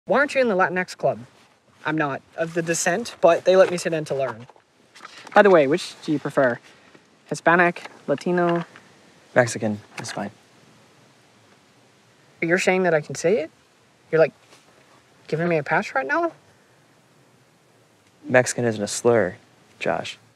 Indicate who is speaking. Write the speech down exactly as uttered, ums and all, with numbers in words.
Speaker 1: Why aren't you in the Latinx club? I'm not of the descent, but they let me sit in to learn. By the way, which do you prefer? Hispanic, Latino?
Speaker 2: Mexican is fine.
Speaker 1: You're saying that I can say it? You're like giving me a pass right now?
Speaker 2: Mexican isn't a slur, Josh.